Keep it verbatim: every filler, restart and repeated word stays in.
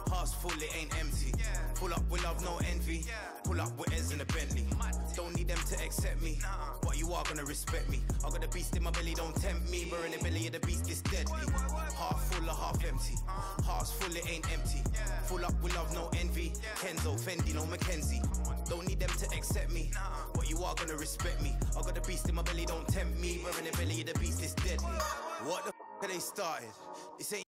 Heart's full, it ain't empty. Pull up with love, no envy. Pull up with Ez in a Bentley. Don't need them to accept me, but you are gonna respect me. I got a beast in my belly, don't tempt me. We're in the belly of the beast, it's deadly. Half full or half empty. Heart's full, it ain't empty. Full up with love, no envy. Kenzo, Fendi, no Mackenzie. Don't need them to accept me, but you are gonna respect me. I got a beast in my belly, don't tempt me. We're in the belly of the beast, it's deadly. What the f*** are they started? This ain't